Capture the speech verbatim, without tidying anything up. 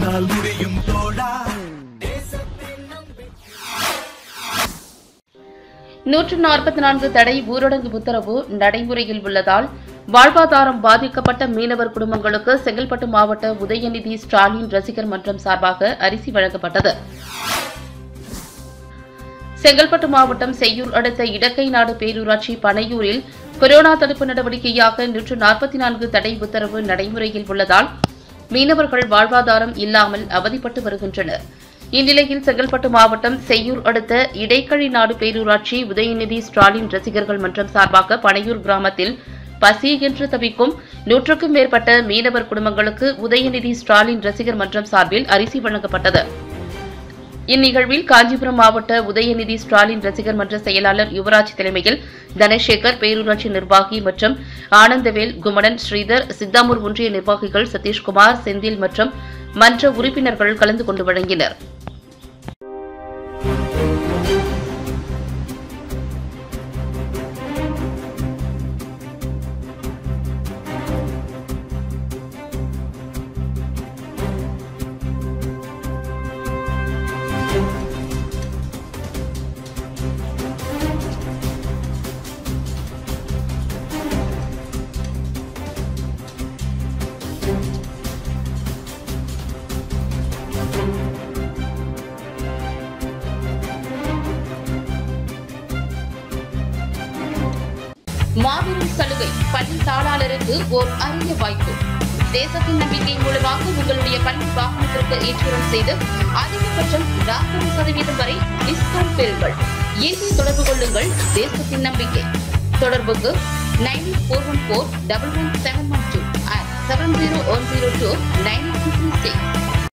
உன்னால் முடியும் தோழா. நூற்று நாற்பத்தி நான்கு தடை ஊரடங்கு உத்தரவு நடைமுறையில் உள்ளதால் வாழ்வாதாரம் பாதிக்கப்பட்ட மீனவர் குடும்பங்களுக்கு செங்கல்பட்டு மாவட்ட உதயநிதி ஸ்டாலின் ரசிகர் மன்றம் சார்பாக அரிசி வழங்கப்பட்டது. செங்கல்பட்டு மாவட்டம் செய்யூர் அடுத்த இடக்கைநாடு பேரூராட்சி பனையூரில் கொரோனா தடுப்பு நடவடிக்கையாக நூற்று நாற்பத்தி நான்கு தடை உத்தரவு நடைமுறையில் உள்ளதால் மீனவர்கள் வாழ்வாதாரம் இல்லாமல் அவதிப்பட்டு வருகின்றனர். இந்நிலையில் செங்கல்பட்டு மாவட்டம் செய்யூர் அடுத்த இடைக்கழிநாடு பேரூராட்சி உதயநிதி ஸ்டாலின் ரசிகர்கள் மன்றம் சார்பாக பனையூர் கிராமத்தில் பசி என்று தவிக்கும் நூற்றுக்கும் மேற்பட்ட மீனவர் குடும்பங்களுக்கு உதயநிதி ஸ்டாலின் ரசிகர் மன்றம் சார்பில் அரிசி வழங்கப்பட்டது. இந்நிகழ்வில் காஞ்சிபுரம் மாவட்ட உதயநிதி ஸ்டாலின் ரசிகர் மன்ற செயலாளர் யுவராஜ் தலைமையில் தனசேகர், பேரூராட்சி நிர்வாகி மற்றும் ஆனந்தவேல், குமணன், ஸ்ரீதர், சித்தாமூர் ஒன்றிய நிர்வாகிகள் சதீஷ்குமார், செந்தில் மற்றும் மன்ற உறுப்பினர்கள் கலந்து கொண்டு வழங்கினர். மாபெரும் சலுகை பள்ளி தாளாளருக்கு ஓர் அரிய வாய்ப்பு. தேசத்தின் நம்பிக்கை மூலமாக உங்களுடைய பள்ளி வாகனத்திற்கு இன்சூரன்ஸ் செய்து அதிகபட்சம் நாற்பது சதவீதம் வரை டிஸ்கவுண்ட் பெறுங்கள். இன்று தொடர்பு கொள்ளுங்கள். தேசத்தின் நம்பிக்கை. தொடர்புக்கு nine four one four double one seven one two seven zero one zero two nine three six.